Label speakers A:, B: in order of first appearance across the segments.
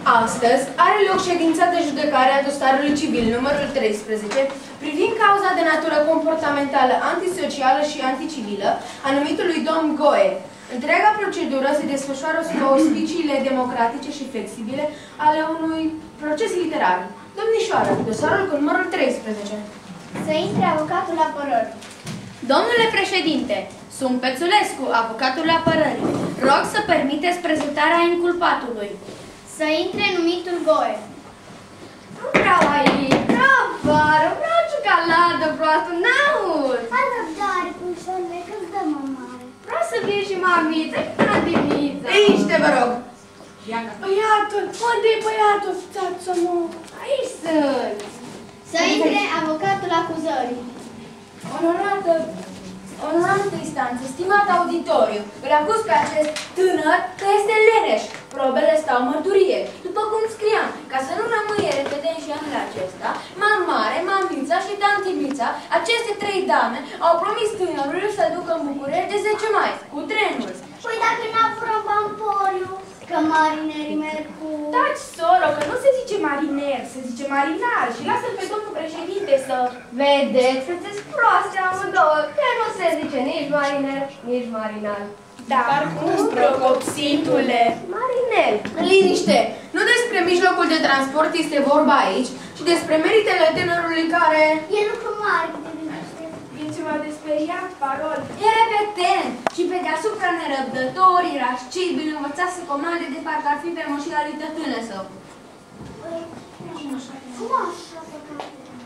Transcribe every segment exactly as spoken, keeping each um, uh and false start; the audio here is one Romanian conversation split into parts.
A: Astăzi are loc ședința de judecare a dosarului civil numărul treisprezece privind cauza de natură comportamentală, antisocială și anticivilă a numitului domn Goe. Întreaga procedură se desfășoară sub auspiciile democratice și flexibile ale unui proces literar. Domnișoară, dosarul cu numărul treisprezece.
B: Să intre avocatul apărării.
C: Domnule președinte, sunt Pețulescu, avocatul apărării. Rog să permiteți prezentarea inculpatului.
B: Să intre numitul Goe.
C: Nu vreau aici, vreau vară, vreau ciocoladă proastă, n-aud.
B: Hai răbdare, pușorule, că-ți dă mămare.
C: Vreau să vin și mamiță, și până dimineața.
A: Liniște, vă rog!
C: Băiatul, unde-i băiatul, stați-o-mă? Aici sunt.
B: Să intre avocatul acuzării.
A: Onorată, onorată instanță, stimat auditoriu, îl acuz pe acest tânăr că este leneș. Probele stau mărturie. După cum scriam, ca să nu rămâie repede și anul acesta, mamare, mamița și tantibița, aceste trei dame, au promis tânărului să ducă în București de zece mai, cu trenul.
B: Păi dacă n-a furăm Pamporiu, că marinerii merg cu...
C: Taci, soro, că nu se zice mariner, se zice marinar și lasă-l pe domnul președinte să... Vedeți, sunteți proaste amândouă, că nu se zice nici mariner, nici marinar.
A: Da, parcurs procopsitule.
C: Mariner.
A: Liniște! Nu despre mijlocul de transport este vorba aici, ci despre meritele tânărului care...
B: E lucru mare de liniște.
C: E ceva de speriat, parol.
A: E repetent și pe deasupra nerăbdător, irascibil, învățat să comande de parcă ar fi pe moșila lui tătână său.
B: Cum așa, păcate?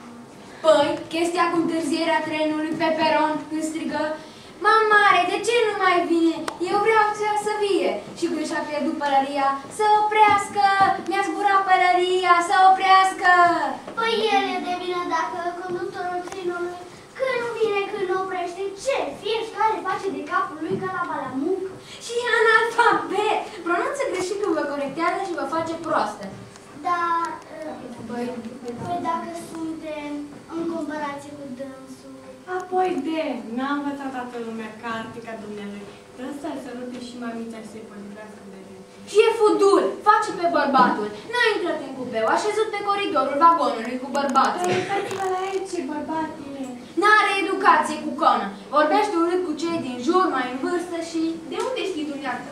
A: Păi, chestia cu întârzierea trenului pe peron, când strigă: "Mamare, de ce nu mai vine? Eu vreau să vie." Și când și-a pierdut pălăria: "Să oprească! Mi-a zburat pălăria! Să oprească!"
B: Păi el e de vină dacă conductorul trenului când nu vine, când nu oprește, ce? Fiecare face de capul lui ca la balamuc.
A: Și e analfabet! Pronunță greșit când vă corectează și vă face proastă.
B: Dar, păi, păi dacă suntem în comparație cu dânsul...
D: Apoi de, n-a învățat toată lumea carte ca dumnealui. Ăsta să rute și mamița și să-i pălivească de rând.
A: Și e fudul, face pe bărbatul. N-a intrat în cupeu, așezut pe coridorul vagonului cu bărbații.
D: Uitați-vă la aici, bărbatile.
A: N-are educație cu conă. Vorbește urât cu cei din jur, mai în vârstă și... De unde știi dumneata?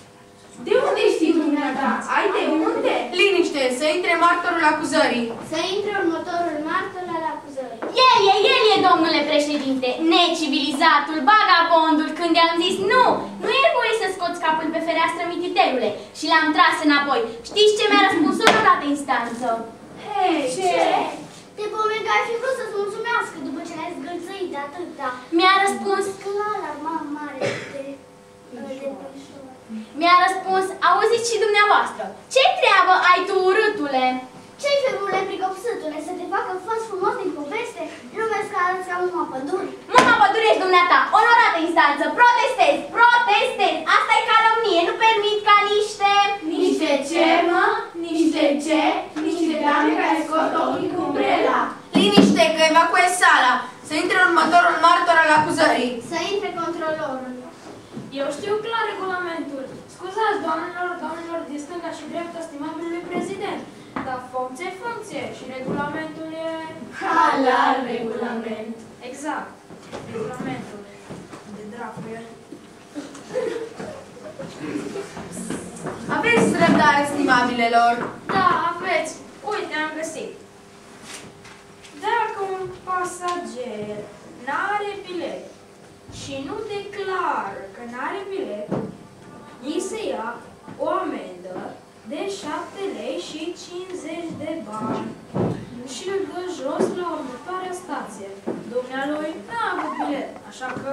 C: De unde știi dumneata? Ai de unde?
A: Liniște, să intre martorul acuzării.
B: Să intre următorul martor al acuzării.
C: El e, el e, domnule președinte, necivilizatul, bagabondul, când i-am zis nu, nu e voie să scoți capul pe fereastră, mititelule, și l-am tras înapoi. Știți ce mi-a răspuns onorată instanță?
B: Hei, ce? Te pomeni că ai fi vrut să-ți mulțumească după ce l-ai zgâlțăit de atâta.
C: Mi-a răspuns...
B: Sclala, mamă mare de... de pășor.
C: Mi-a răspuns, auziți și dumneavoastră, ce treabă ai tu, urâtule?
B: Ce-i febule pricopsâtule, să te facă făs frumos din poveste? Nu vezi că arăți ca muma păduri?
C: Mama pădure ești dumneata, onorată instanță, protestez, protestez, asta e calomnie, nu permit ca niște...
A: Niște ce, mă? Niște ce? Niște dame care scot ochii cu umbrela. Liniște, că evacuez sala. Să intre următorul martor al acuzării.
B: Să intre controlorul.
C: Eu știu clar regulamentul. Scuzați, doamnelor, doamnelor de stânga și dreapta, stimabilului prezident. Dar funcție, funcție și regulamentul e...
A: Halal regulament.
C: Exact. Regulamentul. De dracu e.
A: Aveți răbdare, stimabilelor.
C: Da, aveți. Uite, am găsit. Dacă un pasager n-are bilet și nu declară că n-are bilet, îi se ia o amendă de șapte lei și cincizeci de bani și îl dă jos la următoarea stație. Dumnealui n-a avut bilet, așa că...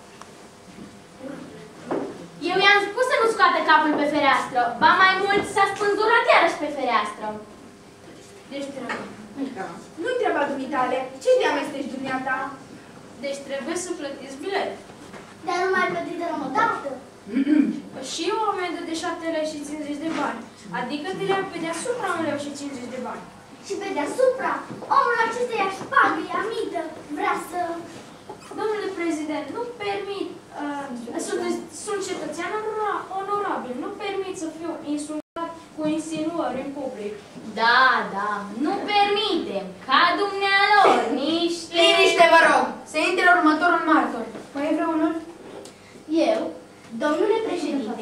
C: Eu i-am spus să nu scoate capul pe fereastră, ba mai mult s-a spânzurat iarăși pe fereastră. Deci trebuie.
A: Nu-i treaba dumitale. Ce de-am estești dumneata?
C: Deci trebuie să plătiți bilet.
B: Dar nu mai plătit de la o dată.
C: Și o amendă de șapte lei și cincizeci de bani. Adică te le-am pe deasupra un leu și cincizeci de bani.
B: Și pe deasupra, omul acesta ia șpagă, ia mită, vrea să...
C: Domnule prezident, nu permit, uh, sunt, sunt cetățean onorabil, nu permit să fiu insultat cu insinuări. întrebări în public.
A: Da, da, nu permitem ca dumnealor niște...
E: Liniște, vă rog! Să intre următorul martor. Mai e vreunul?
B: Eu, domnule președinte,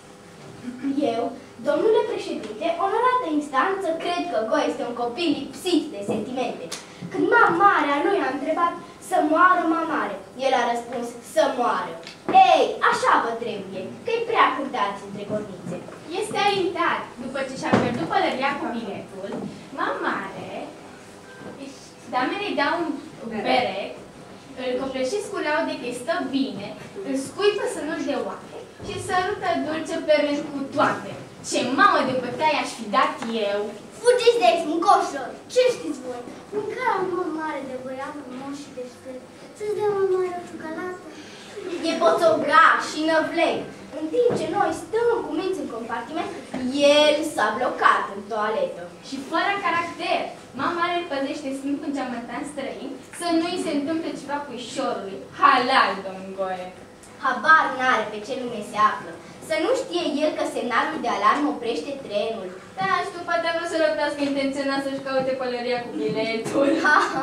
B: eu, domnule președinte, onorată instanță, cred că Goe este un copil lipsit de sentimente. Când mamarea lui a întrebat să moară mamare, el a răspuns să moară. Ei, așa vă trebuie, că-i prea cântați între cornițe.
F: Este alintat, după ce și-a pierdut pălăria cu biletul, mamare, damenii dau un perec, îl copleșesc cu laude că îi stă bine, îl scuipă să nu-și de oate și sărută dulce pe rând cu toate. Ce mamă de bătaie aș fi dat eu!
B: Fugiți de aici, muncoșilor! Ce știți voi? Mâncarea un om mare de băiat frumos și deștept. Să-ți dea mă mare o ciocolată. E poțogaș și năvleg. În timp ce noi stăm cu minți în compartiment, el s-a blocat în toaletă.
F: Și fără caracter, mama îl păzește sfânt un geamătan străin să nu-i se întâmple ceva puișorului. Halal, domn Goe!
B: Habar n-are pe ce lume se află. Să nu știe el că semnalul de alarmă oprește trenul.
F: Da, și tu poate nu se răptească intenționat să-și caute pălăria cu biletul.
B: Ha, ha.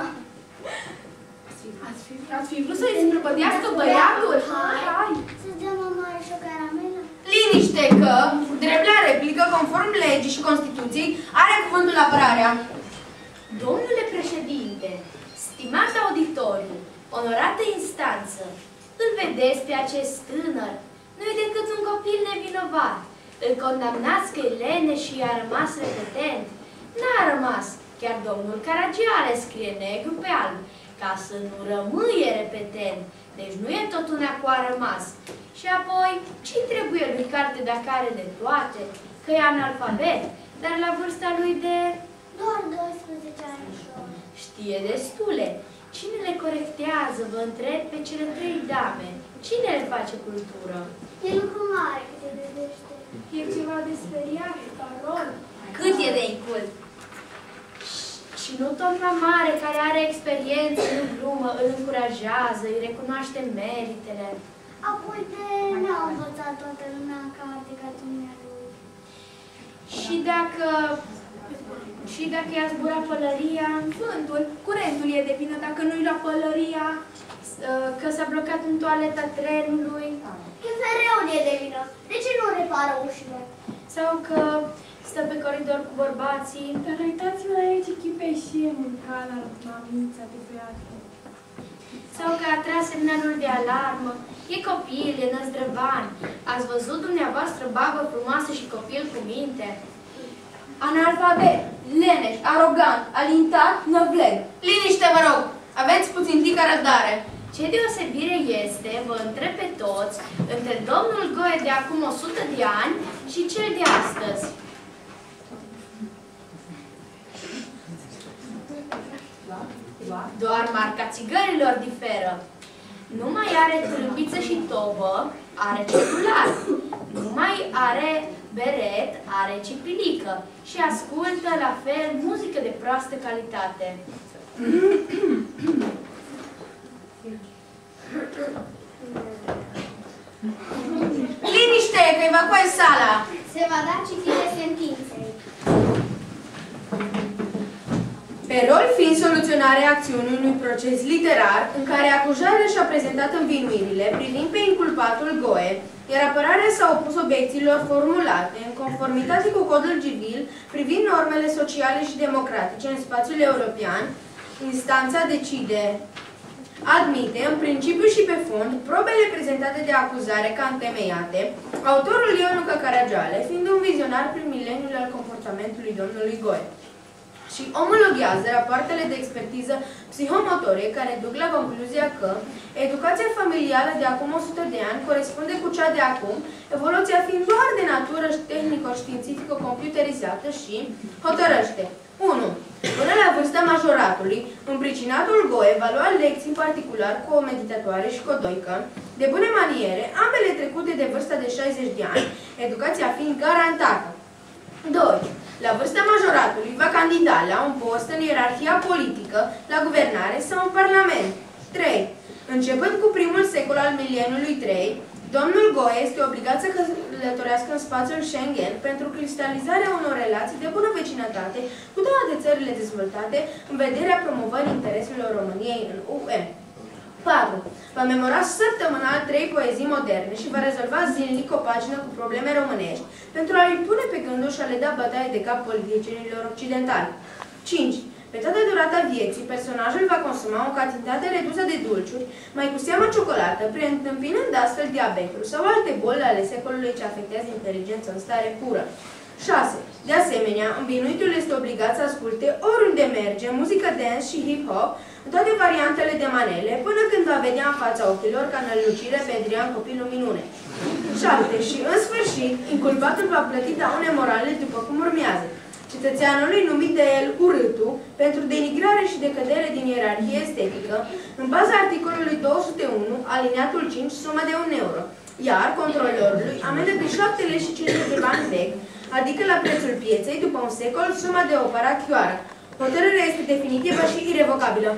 E: Ați fi, ați fi vrut să-i împrăpădească băiatul?
B: Hai, hai. Să-ți dea mă mare și o caramelă.
E: Liniște că, drept la replică, conform legii și Constituției, are cuvântul apărarea.
A: Domnule președinte, stimat auditoriu, onorată instanță, îl vedeți pe acest tânăr? Nu e decât un copil nevinovat. Îl condamnați că e lene și i-a rămas repetent. N-a rămas. Chiar domnul Caragiale scrie negru pe alb, ca să nu rămâie repetent. Deci nu e tot una cu a rămas. Și apoi, ce-i trebuie lui carte dacă are de toate? Că e analfabet, dar la vârsta lui de...
B: Doar doisprezece ani.
A: Știe destule. Cine le corectează, vă întreb, pe cele trei dame? Cine le face cultură?
B: E lucru mare că te vedește.
C: E ceva de speriat, Carol.
A: Cât e de incult? Și nu doamna mare, care are experiență în glumă, îl încurajează, îi recunoaște meritele.
B: Apoi de ne-a învățat toată lumea în carte ca dumnealui.
A: Și dacă... Și dacă i-a zburat pălăria,
E: Vântul, curentul e de vină dacă nu-i lua pălăria.
A: că s-a blocat în toaleta trenului,
B: Că fereul e de vină. De ce nu repară ușile?
A: sau că stă pe coridor cu bărbații,
D: Dar uitați-vă la aici echipe și e mânca la mamița de beată.
A: sau că a tras semnalul de alarmă, e copil, e năzdrăvan. Ați văzut dumneavoastră babă frumoasă și copil cu minte?
E: Analfabet, leneș, arogant, alintat, năvleg. Liniște, vă rog! Aveți puțin tică răbdare.
A: Ce deosebire este, vă întreb pe toți, între domnul Goe de acum o sută de ani și cel de astăzi? Doar marca țigărilor diferă. Nu mai are trâmbiță și tobă, are celular. Nu mai are beret, are cipilică. Și ascultă la fel muzică de proastă calitate.
E: Liniște, că evacuez sala.
B: Se va da citire sentinței.
E: Pe rol fiind soluționarea acțiunii unui proces literar în care acuzarea și-a prezentat învinuirile privind pe inculpatul Goe, iar apărarea s-a opus obiecțiilor formulate în conformitate cu codul civil privind normele sociale și democratice în spațiul european, instanța decide, admite, în principiu și pe fond, probele prezentate de acuzare ca întemeiate, autorul Ionucă Caragiale fiind un vizionar prin mileniul al comportamentului domnului Goe, și omologhează rapoartele de expertiză psihomotorie care duc la concluzia că educația familială de acum o sută de ani corespunde cu cea de acum, evoluția fiind doar de natură tehnico-științifico-computerizată și hotărăște unu. Până la vârsta majoratului, împricinatul Goe va lua lecții în particular cu o meditatoare și cu o doică, de bune maniere, ambele trecute de vârsta de șaizeci de ani, educația fiind garantată. doi. La vârsta majoratului va candida la un post în ierarhia politică, la guvernare sau în parlament. trei. Începând cu primul secol al mileniului trei, Domnul Goe este obligat să călătorească în spațiul Schengen pentru cristalizarea unor relații de bună vecinătate cu toate țările dezvoltate în vederea promovării intereselor României în U E. patru. Va memora săptămânal trei poezii moderne și va rezolva zilnic o pagină cu probleme românești pentru a-i pune pe gândul și a le da bătaie de cap politicienilor occidentali. cinci. Pe toată durata vieții, personajul va consuma o cantitate redusă de dulciuri, mai cu seamă ciocolată, preîntâmpinând astfel diabetul sau alte boli ale secolului ce afectează inteligența în stare pură. șase. De asemenea, învinuitul este obligat să asculte oriunde merge muzică dance și hip-hop, în toate variantele de manele, până când va vedea în fața ochilor ca înălucire pe Adrian copilul minune. șapte. Și în sfârșit, inculpatul va plăti daune morale după cum urmează. Cetățeanului numit de el urâtul, pentru denigrare și decădere din ierarhie estetică, în baza articolului două sute unu, alineatul cinci, sumă de un euro, iar controlorului amendă de șapte lei și cincizeci de bani vechi, adică la prețul pieței, după un secol, suma de o parachioară. Hotărârea este definitivă și irevocabilă.